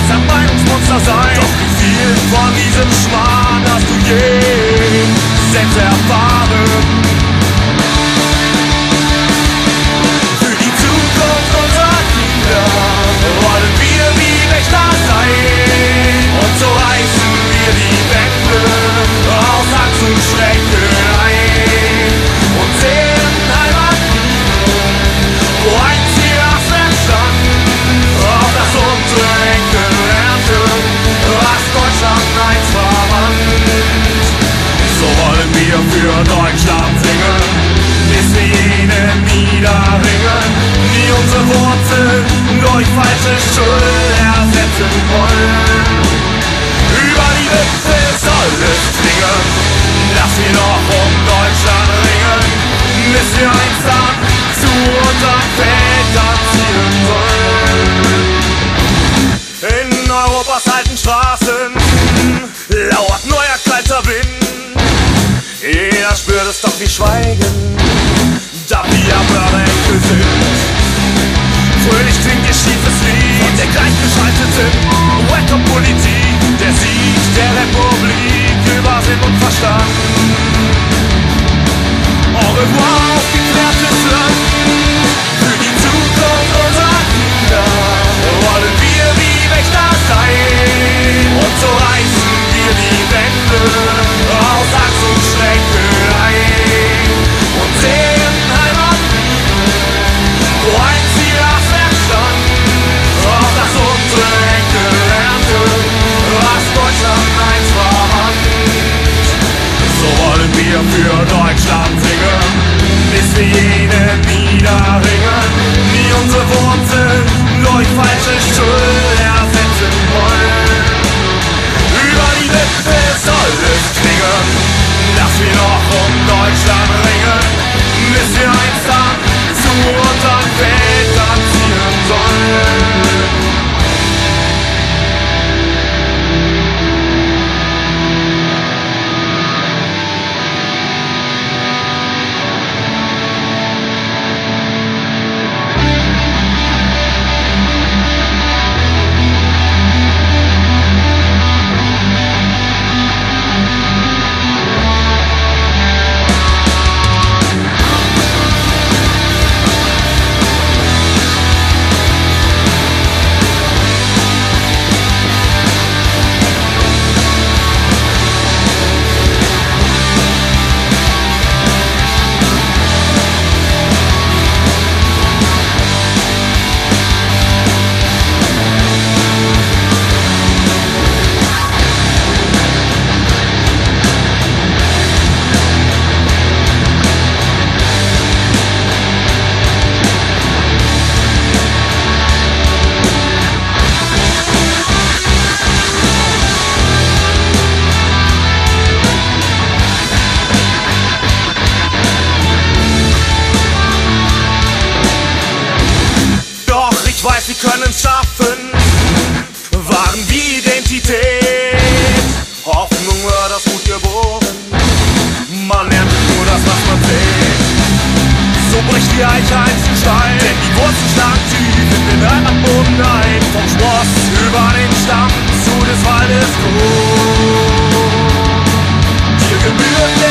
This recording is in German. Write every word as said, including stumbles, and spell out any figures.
ein Meinungsmonster sein. Doch wie viel von diesem Schmarrn hast du je selbst erfahren? Für die Zukunft unserer Kinder wollen wir wie Wächter sein. Und so reißen wir die Wände aus Angst und Schrecken ein und sehen Heimaten, wo einst die Rasse stand, auf das unsere Enkel ernten, was Deutschland einst verwandt. So wollen wir für Deutschland singen, bis wir jene niederringen, die unsere Wurzeln durch falsche Schuld ersetzen wollen. Über die Lippe soll es klingen, dass wir noch um Deutschland ringen, bis wir einsam zu unseren Vätern ziehen sollen. In Europas alten Straßen lauert neuer kalter Wind. Jeder spürt es, doch wir schweigen, da wir Mörderenkel sind. Fröhlich klingt ihr schiefes Lied von der gleichgeschalteten Welcome-Politik. Der Sieg der Republik über Sinn und Verstand. Au revoir, aufgeklärtes Land. Für die Zukunft unserer Kinder wollen wir wie Wächter sein. Und so reißen wir die Wände aus Angst und Schrecken ein und sehen Heimaten, wo einst die Rasse stand, auf das unsere Enkel ernten, was Deutschland einst verwandt. So wollen wir für Deutschland singen, bis wir jene niederringen, die unsere Wurzeln durch falsche Schuld ersetzen wollen. Über die Lippe soll es klingen, dass wir noch um Deutschland ringen, bis wir einsam zu unseren Vätern ziehen sollen. Ich weiß, wir können's schaffen, wahren wie Identität. Hoffnung wird aus Mut geboren, man erntet nur das, was man sieht. So bricht die Eiche einst in Stein, denn die Wurzeln schlagen tief in den Heimatboden ein. Vom Spross über den Stamm zu des Waldes Grund. Dir gebührt der